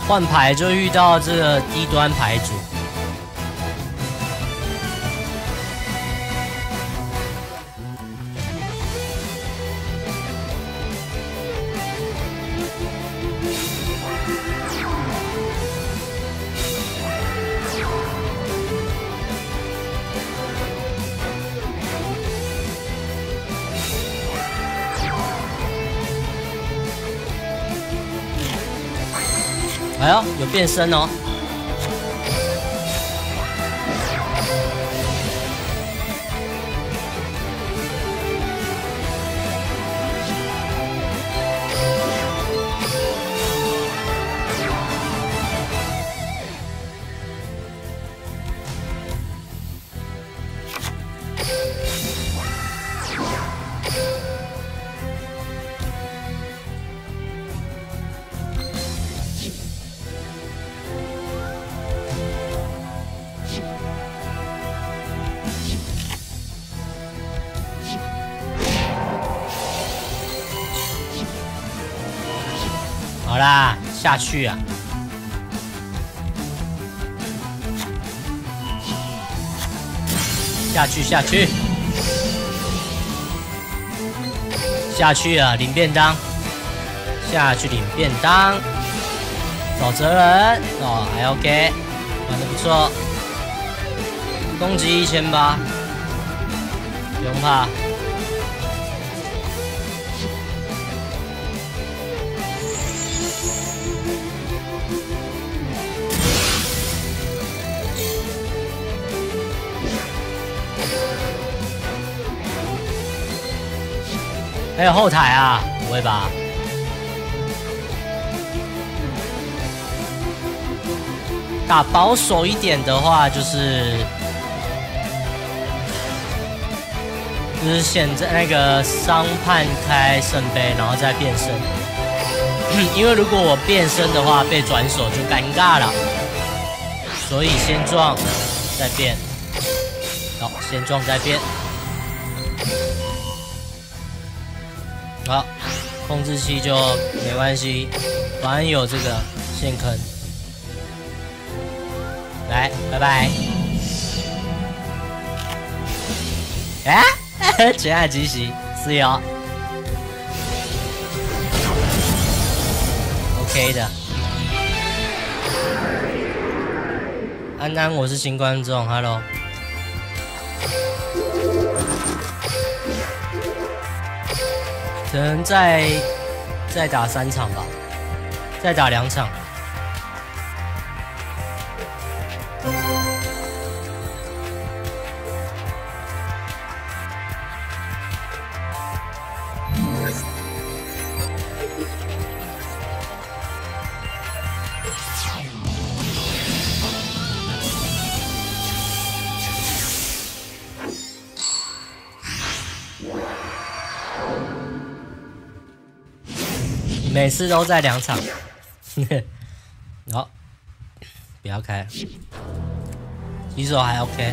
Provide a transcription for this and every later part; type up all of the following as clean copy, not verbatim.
换牌就遇到这个低端牌组。哎呦，有变身哦！好啦，下去啊！下去，下去，下去啊！领便当，下去领便当。找责人哦，还 OK， 玩得不错。攻击1800，不用怕。还有后台啊，不会吧？打保守一点的话，就是现在那个伤判开圣杯，然后再变身。因为如果我变身的话，被转手就尴尬了，所以先撞再变。好，先撞再变。好，控制器就没关系，反正有这个陷坑。来，拜拜。哎，全爱集齐是哟 ，OK 的。安安，我是新观众 ，Hello。可能再打3场吧，再打2场。每次都在2场，好，不要开，起手还 OK。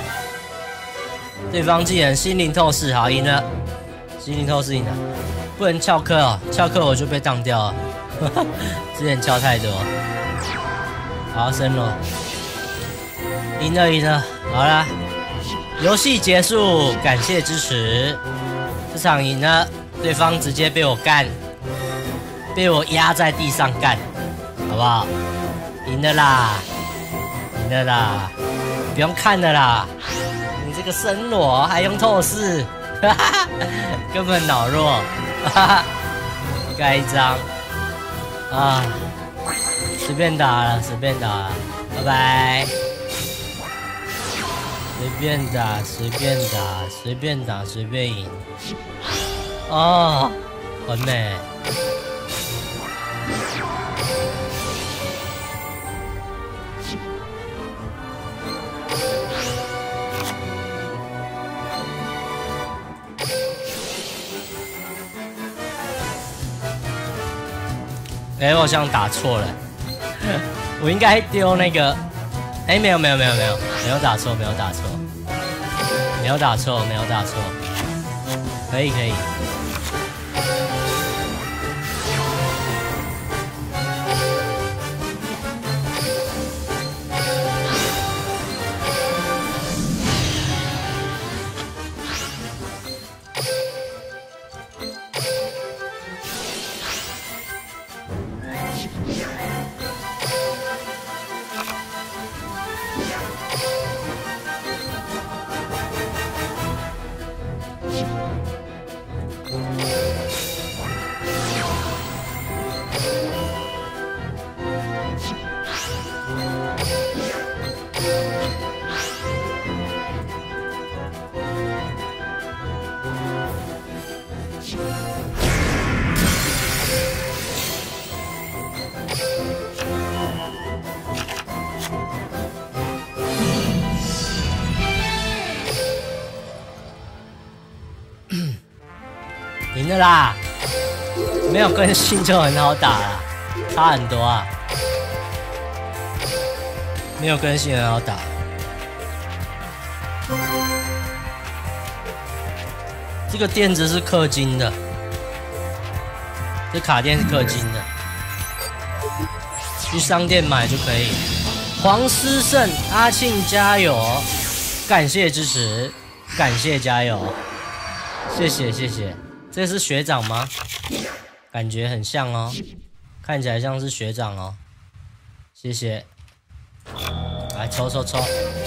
对方技能心灵透视，好赢了，心灵透视赢了，不能翘课哦，翘课我就被当掉了，之前翘太多。好，升了，赢了，好啦，游戏结束，感谢支持，这场赢了，对方直接被我干。被我压在地上干，好不好？赢了啦，不用看了啦。你这个生裸还用透视，根本脑弱，盖一张啊，随便打了，拜拜。随便打，随便赢。哦，很美。哎，我好像打错了，我应该丢那个。哎，没有打错，可以。 啦，没有更新就很好打啦，差很多啊。没有更新很好打。这个垫子是氪金的，这卡垫是氪金的，去商店买就可以。黄思胜、阿庆加油！感谢支持，感谢加油，谢谢谢谢。这是学长吗？感觉很像哦，看起来像是学长哦。谢谢。来抽抽抽。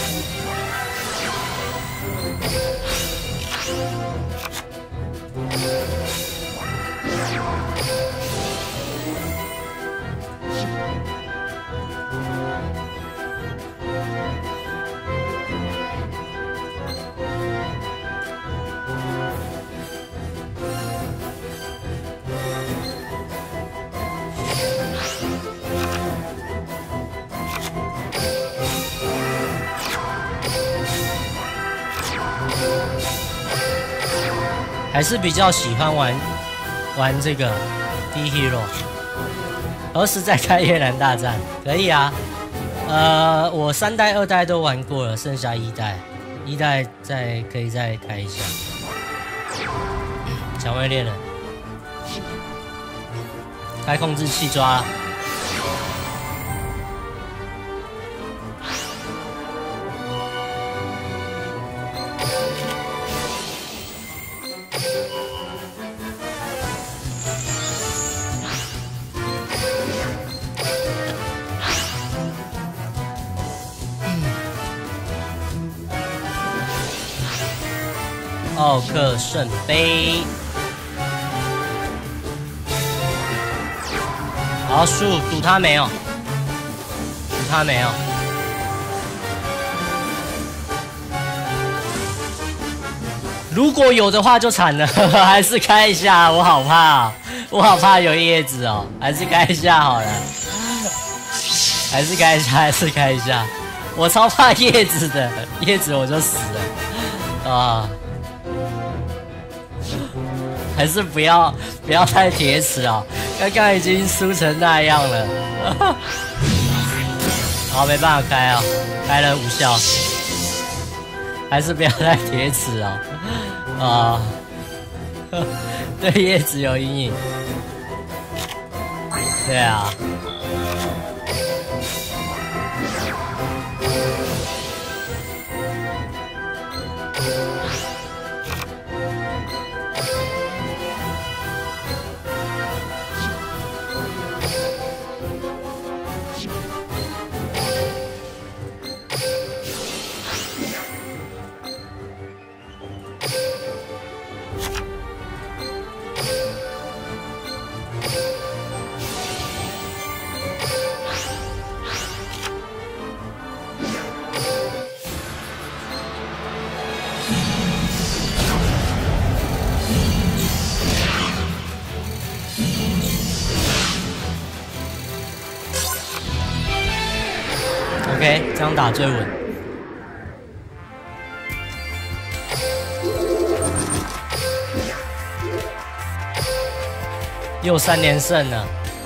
还是比较喜欢玩这个 D Hero， 何时再开越南大战？可以啊，我3代、2代都玩过了，剩下1代，1代可以再开一下。蔷薇猎人，开控制器抓了。奥克圣杯，好输，赌他没有，赌他没有。如果有的话就惨了，还是开一下，我好怕，我好怕有叶子哦，还是开一下好了，还是开一下，还是开一下，我超怕叶子的，叶子我就死了啊。还是不要太铁齿哦，刚刚已经输成那样了，好没办法开哦，开了无效，还是不要太铁齿哦，对叶子有阴影，对啊。OK， 这样打最稳。又3连胜了，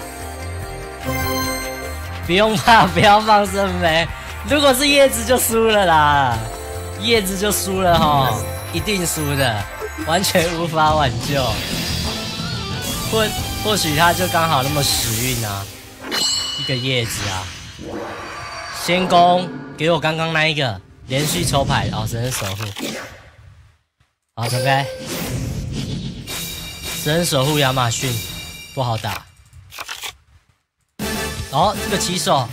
不用怕，不要放圣杯。如果是叶子就输了啦，叶子就输了齁，一定输的，完全无法挽救。或许他就刚好那么时运啊，一个叶子啊。先攻，给我刚刚那一个连续抽牌哦，神人守护。好，准备。神人守护亚马逊不好打。哦，这个起手。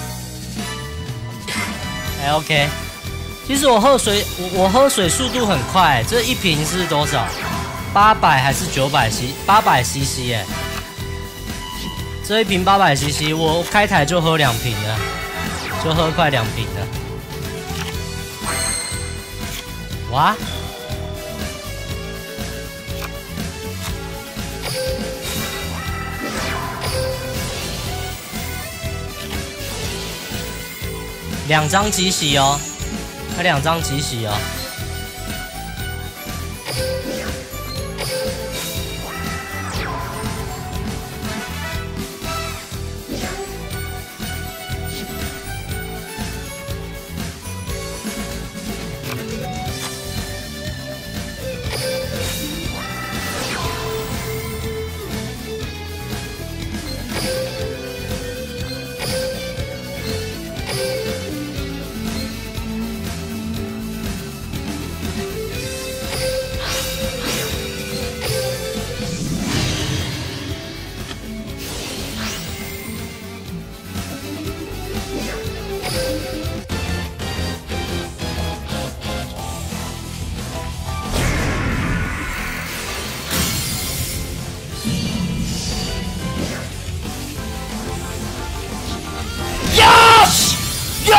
还 OK。其实我喝水，我喝水速度很快，这一瓶是多少？800还是900 CC 耶？这一瓶800 CC， 我开台就喝2瓶了。就喝快2瓶了，哇！2张集喜哦，他2张集喜哦。 Yes! Yo!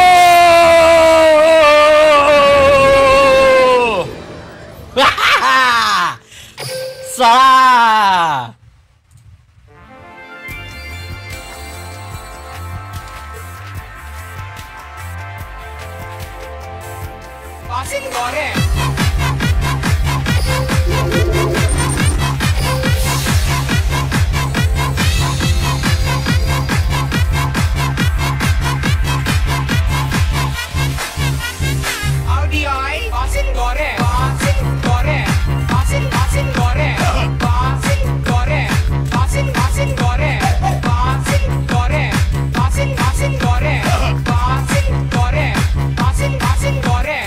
哈哈！爽啊！ Passing gore. Audi I passing gore. Passing gore. Passing gore. Passing gore. Passing gore. Passing gore. Passing gore. Passing gore. Passing gore.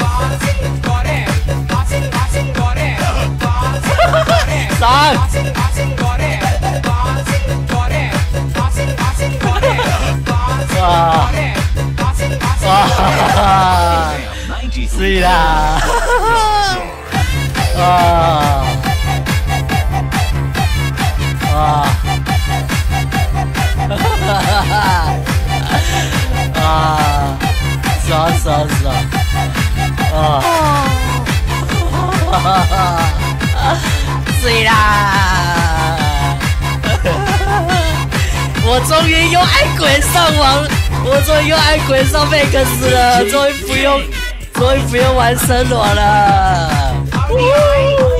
是啦，爽爽爽，对啦！我终于用爱鬼上网，我终于用爱鬼上贝克斯了，终于不用玩森罗了。